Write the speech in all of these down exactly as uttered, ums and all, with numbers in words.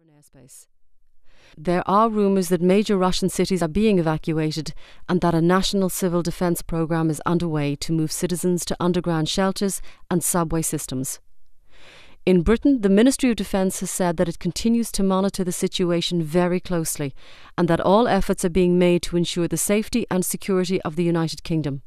airspace. There are rumours that major Russian cities are being evacuated and that a national civil defence programme is underway to move citizens to underground shelters and subway systems. In Britain, the Ministry of Defence has said that it continues to monitor the situation very closely and that all efforts are being made to ensure the safety and security of the United Kingdom.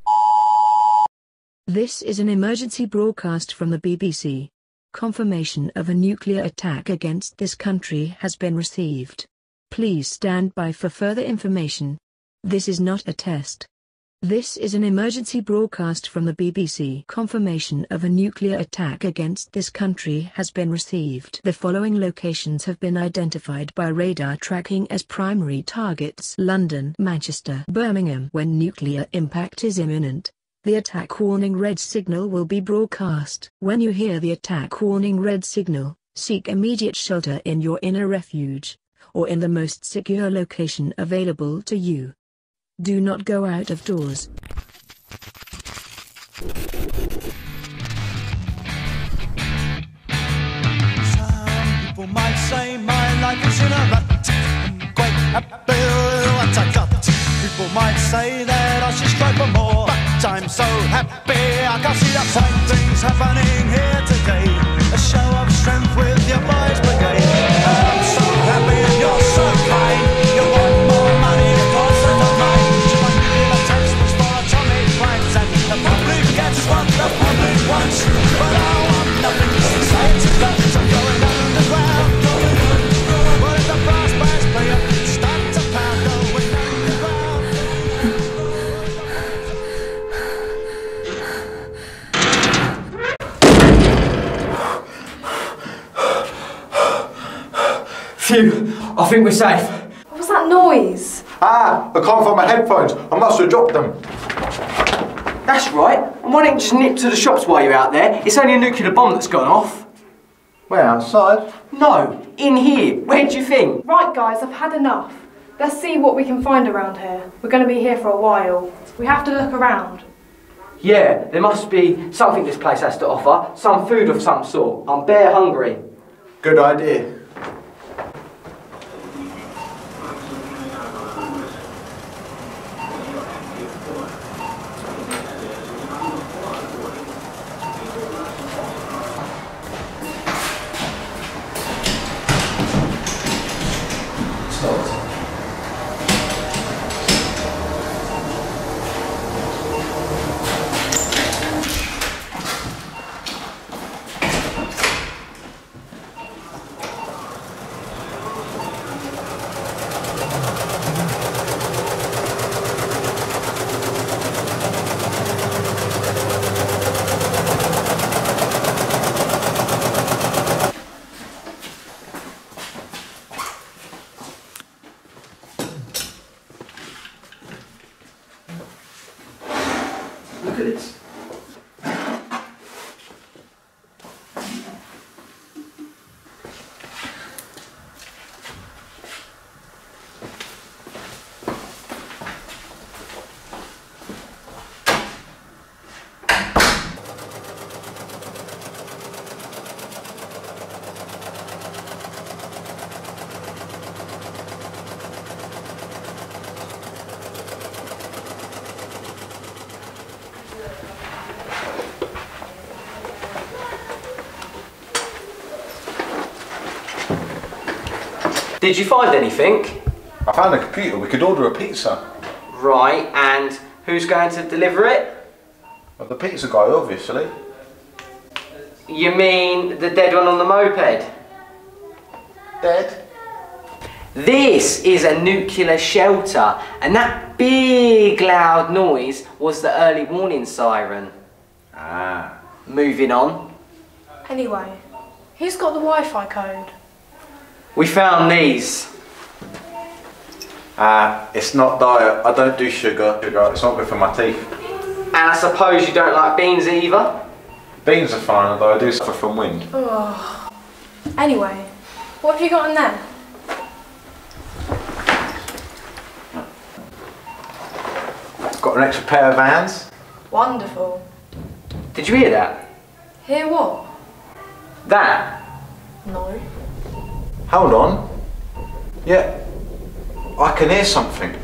This is an emergency broadcast from the B B C. Confirmation of a nuclear attack against this country has been received. Please stand by for further information. This is not a test. This is an emergency broadcast from the B B C. Confirmation of a nuclear attack against this country has been received. The following locations have been identified by radar tracking as primary targets: London, Manchester, Birmingham. When nuclear impact is imminent, the attack warning red signal will be broadcast. When you hear the attack warning red signal, seek immediate shelter in your inner refuge, or in the most secure location available to you. Do not go out of doors. Some people might say my life is in a rut. I'm quite happy with what I got. People might say that I should strive for more, but I'm so happy I can see the fine things happening here today. A show of strength with your boys brigade. And I'm so happy and you're so kind. You want more money because of the mind. You want to give a textbooks for atomic crimes, and the public gets what the public wants. But I want nothing to society does. I'm going underground, going underground. But if the brass bands play up, start to pound, going underground. Phew, I think we're safe. What was that noise? Ah, I can't find my headphones. I must have dropped them. That's right. And why don't you just nip to the shops while you're out there? It's only a nuclear bomb that's gone off. Where, outside? No, in here. Where do you think? Right guys, I've had enough. Let's see what we can find around here. We're going to be here for a while. We have to look around. Yeah, there must be something this place has to offer. Some food of some sort. I'm bare hungry. Good idea. Look at this. Did you find anything? I found a computer. We could order a pizza. Right, and who's going to deliver it? Well, the pizza guy, obviously. You mean the dead one on the moped? Dead? This is a nuclear shelter, and that big loud noise was the early warning siren. Ah. Moving on. Anyway, who's got the Wi-Fi code? We found these. Ah, it's not diet. I don't do sugar. Sugar, it's not good for my teeth. And I suppose you don't like beans either? Beans are fine, although I do suffer from wind. Oh. Anyway, what have you got in there? Got an extra pair of Vans. Wonderful. Did you hear that? Hear what? That? No. Hold on. Yeah, I can hear something.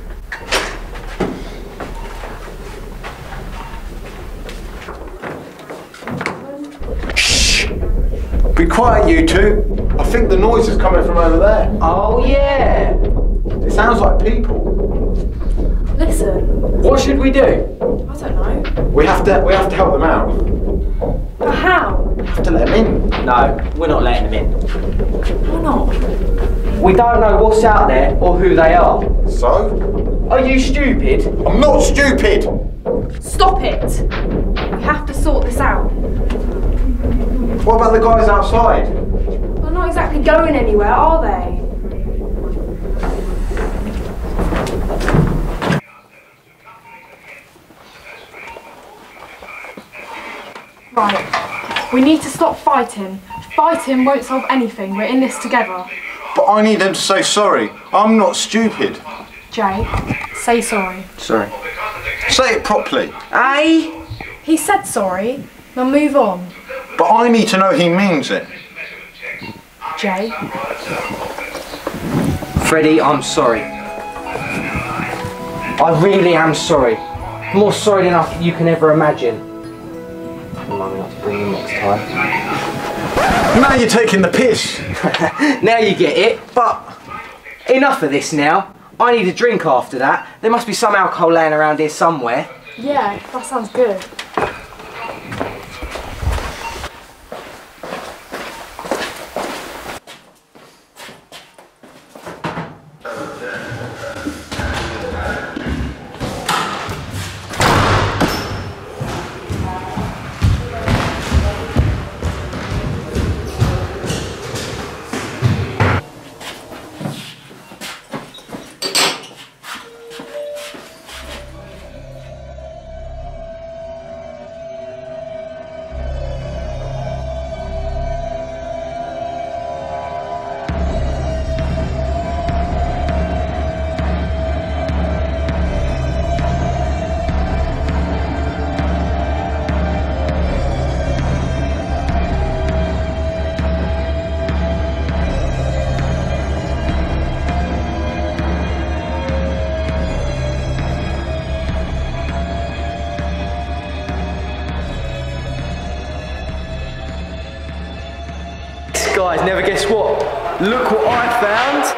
Shh! Be quiet, you two. I think the noise is coming from over there. Oh yeah! It sounds like people. Listen, What should we do? I don't know. We have to. We have to help them out. But how? We have to let them in. No, we're not letting them in. Why not? We don't know what's out there or who they are. So? Are you stupid? I'm not stupid. Stop it! We have to sort this out. What about the guys outside? They're not exactly going anywhere, are they? Right. We need to stop fighting. Fighting won't solve anything. We're in this together. But I need them to say sorry. I'm not stupid. Jay, say sorry. Sorry. Say it properly. Hey? He said sorry. Now move on. But I need to know he means it. Jay. Freddie, I'm sorry. I really am sorry. More sorry than I- you can ever imagine. Remind me not to bring you next time. Now you're taking the piss. Now you get it, but enough of this now. I need a drink after that. There must be some alcohol laying around here somewhere. Yeah, that sounds good. Guys, never guess what? Look what I found.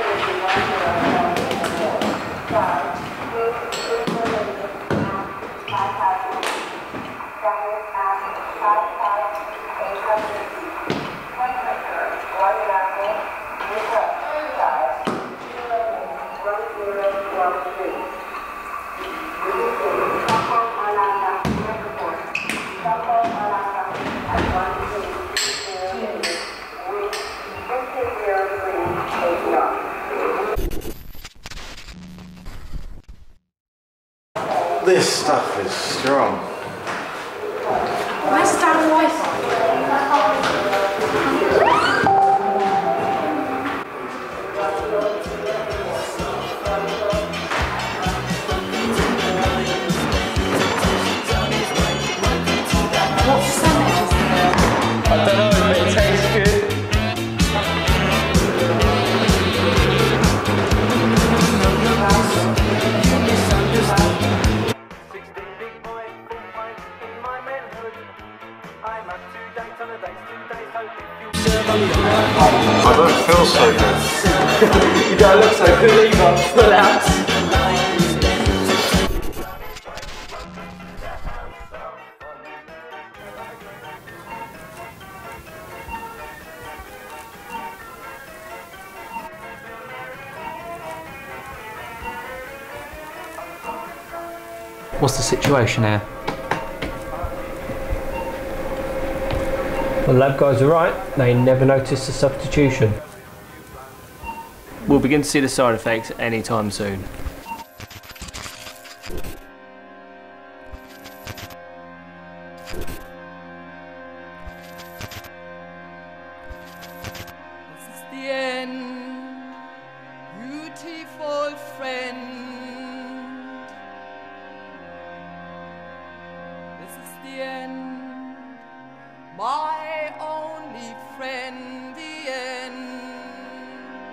This stuff is strong. Where's Stan Wi-Fi? What percentage is there? I don't know, but it tastes good. I don't feel so good. You don't look so good either. Full out. What's the situation here? The lab guys are right, they never noticed the substitution. We'll begin to see the side effects anytime soon. This is the end, beautiful friend. This is the end, my only friend, the end.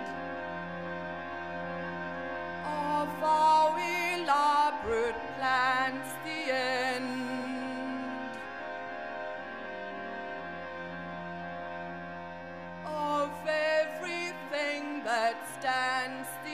stands